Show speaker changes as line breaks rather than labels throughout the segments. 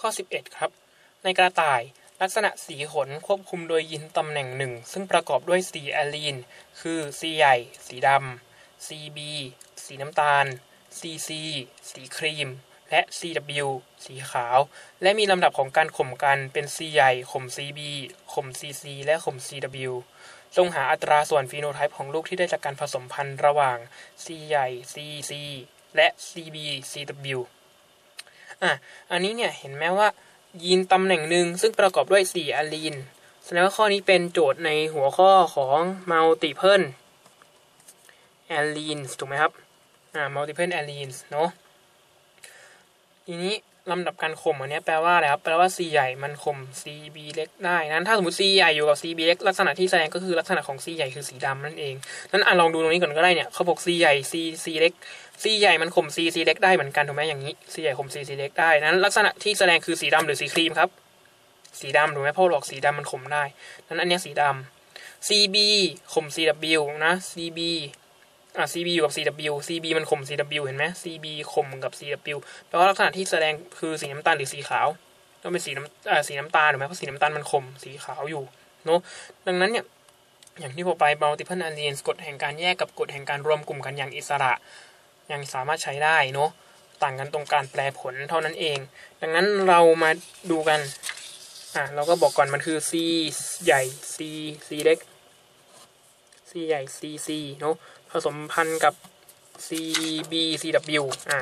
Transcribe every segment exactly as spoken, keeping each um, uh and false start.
ข้อสิบเอ็ดครับในกระต่ายลักษณะสีขนควบคุมโดยยีนตำแหน่งหนึ่งซึ่งประกอบด้วยสีแอลีนคือ C ใหญ่สีดำ ซี บี สีน้ำตาล ซี ซี สีครีมและ ซี ดับเบิลยู สีขาวและมีลำดับของการข่มกันเป็น C ใหญ่ข่ม ซี บี ข่ม ซี ซี และข่ม ซี ดับเบิลยู จงหาอัตราส่วนฟีโนไทป์ของลูกที่ได้จากการผสมพันธุ์ระหว่าง C ใหญ่ ซี ซี และ ซี บี ซี ดับเบิลยู อ่ะอันนี้เนี่ยเห็นไหมว่ายีนตำแหน่งหนึ่งซึ่งประกอบด้วยสีอะลีนแสดงว่าข้อนี้เป็นโจทย์ในหัวข้อของ multiple alleles ถูกไหมครับอ่า multiple alleles เนาะทีนี้ลำดับการข่มอันนี้แปลว่าอะไรครับแปลว่า C ใหญ่มันข่ม ซี บี เล็กได้นั้นถ้าสมมติ C ใหญ่อยู่กับ ซี บี เล็กลักษณะที่แสดงก็คือลักษณะของ C ใหญ่คือสีดำนั่นเองนั้นอ่ะลองดูตรงนี้ก่อนก็ได้เนี่ยเขาบอก C ใหญ่ C C เล็ก C ใหญ่มันข่ม C C เล็กได้เหมือนกันถูกไหมอย่างนี้ C ใหญ่ข่ม C C เล็กได้นั้นลักษณะที่แสดงคือสีดำหรือสีครีมครับสีดำถูกไหมเพราะหลอกสีดำมันข่มได้นั้นอันนี้สีดำ ซี บี ข่ม ซี ดับเบิลยู นะ ซี บี อ่ะ ซี บี อยู่กับ ซี ดับเบิลยู ซี บี มันข่ม ซี ดับเบิลยู เห็นไหม ซี บี ข่มกับ ซี ดับเบิลยู แปลว่าลักษณะที่แสดงคือสีน้ำตาลหรือสีขาวต้องเป็นสีน้ำอ่าสีน้ำตาลถูกไหมเพราะสีน้ำตาลมันข่มสีขาวอยู่เนาะดังนั้นเนี่ยอย่างที่บอกไป multiple alleles กฎแห่งการแยกกับกฎแห่งการรวมกลุ่มกันอย่างอิสระยังสามารถใช้ได้เนาะต่างกันตรงการแปลผลเท่านั้นเองดังนั้นเรามาดูกันอ่ะเราก็บอกก่อนมันคือ C ใหญ่ C C เล็ก C ใหญ่ C C เนาะผสมพันธุ์กับ ซี บี ซี ดับเบิลยู อ่ะ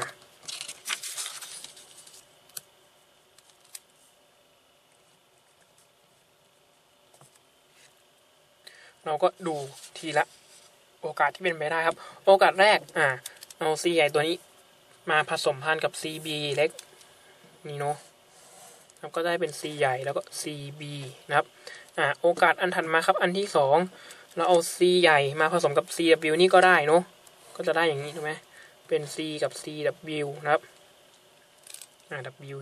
เราก็ดูทีละโอกาสที่เป็นไปได้ครับโอกาสแรกอ่ะเอา C ใหญ่ตัวนี้มาผสมพันธุ์กับ ซี บี เล็กนี่เนาะแล้วก็ได้เป็น C ใหญ่แล้วก็ ซี บี นะครับอ่ะโอกาสอันถัดมาครับอันที่สองเราเอา C ใหญ่มาผสมกับ ซี ดับเบิลยู นี่ก็ได้เนาะก็จะได้อย่างนี้ถูกไหมเป็น C กับ ซี ดับเบิลยู นะครับอ่า W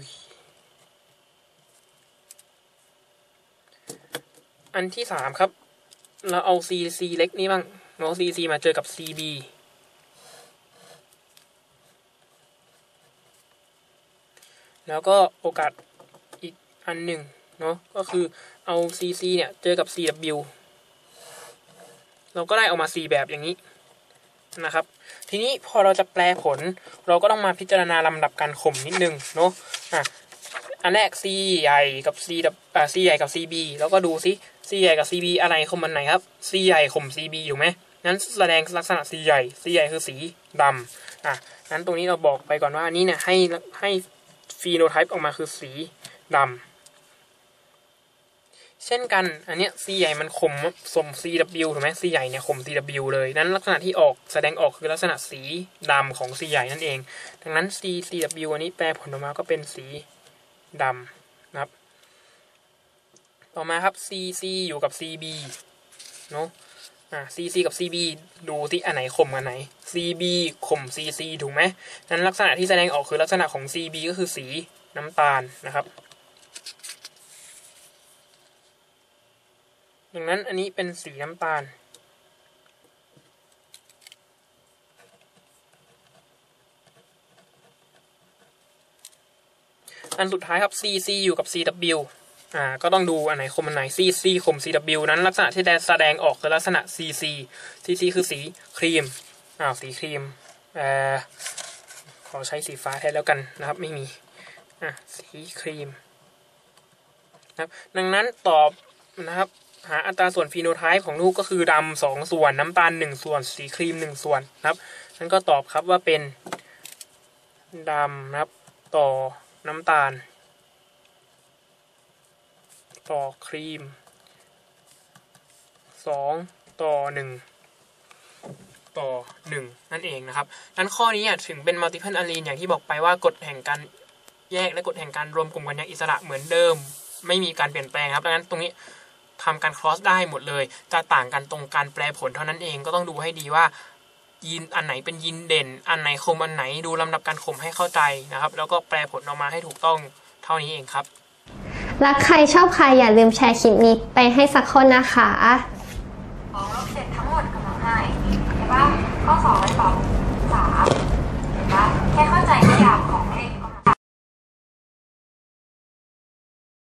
อันที่สามครับเราเอา C C เล็กนี่บ้างเนาะ C C มาเจอกับ ซี บี แล้วก็โอกาสอีกอันหนึ่งเนาะก็คือเอา ซี ซี เนี่ยเจอกับ ซี ดับเบิลยู เราก็ได้ออกมา C แบบอย่างนี้นะครับทีนี้พอเราจะแปลผลเราก็ต้องมาพิจารณาลำดับการข่มนิดนึงเนาะอ่ะอันแรก C ใหญ่กับ C ดับอ่า C ใหญ่กับ ซี บี แล้วก็ดูซิ C ใหญ่กับ ซี บี อะไรข่มอันไหนครับ C ใหญ่ข่ม ซี บี อยู่ไหมนั้นแสดงลักษณะ C ใหญ่ C ใหญ่คือสีดำอ่ะนั้นตรงนี้เราบอกไปก่อนว่าอันนี้เนี่ยให้ให้ฟีโนไทป์ออกมาคือสีดำเช่นกันอันเนี้ย C ใหญ่มันข่มสม ซี ดับเบิลยู ถูกไหม C ใหญ่เนี่ยข่ม ซี ดับเบิลยู เลยนั้นลักษณะที่ออกแสดงออกคือลักษณะสีดำของ C ใหญ่นั่นเองดังนั้น C C ดับเบิลยู อันนี้แปลผลออกมาก็เป็นสีดำนะครับต่อมาครับ C C อยู่กับ ซี บี เนาะอ่า C C กับ ซี บี ดูที่อันไหนข่มอันไหน ซี บี ข่ม ซี ซี ถูกไหมนั้นลักษณะที่แสดงออกคือลักษณะของ ซี บี ก็คือสีน้ำตาลนะครับดังนั้นอันนี้เป็นสีน้ำตาลอันสุดท้ายครับ C C อยู่กับ ซี ดับเบิลยู อ่าก็ต้องดูอันไหนข่มอันไหน C C ข่ม ซี ดับเบิลยู นั้นลักษณะที่แสดงออกคือลักษณะ ซี ซี ซี ซี คือสีครีมอ้าวสีครีมเอ่อขอใช้สีฟ้าแทนแล้วกันนะครับไม่มีอ่ะสีครีมนะครับดังนั้นตอบนะครับหาอัตราส่วนฟีโนไทป์ของลูกก็คือดำสองส่วนน้ำตาลหนึ่งส่วนสีครีมหนึ่งส่วนนะครับนั่นก็ตอบครับว่าเป็นดำนะครับต่อน้ำตาลต่อครีมสองต่อหนึ่งต่อหนึ่งนั่นเองนะครับนั้นข้อนี้ถึงเป็น multiple allele อย่างที่บอกไปว่ากฎแห่งการแยกและกฎแห่งการรวมกลุ่มกันอย่างอิสระเหมือนเดิมไม่มีการเปลี่ยนแปลงครับดังนั้นตรงนี้ทำการ cross ได้หมดเลยจะต่างกันตรงการแปลผลเท่านั้นเองก็ต้องดูให้ดีว่ายีนอันไหนเป็นยีนเด่นอันไหนข่มอันไหนดูลำดับการข่มให้เข้าใจนะครับแล้วก็แปลผลออกมาให้ถูกต้องเท่านี้เองครับ
รักใครชอบใครอย่าลืมแชร์คลิปนี้ไปให้สักคนนะคะ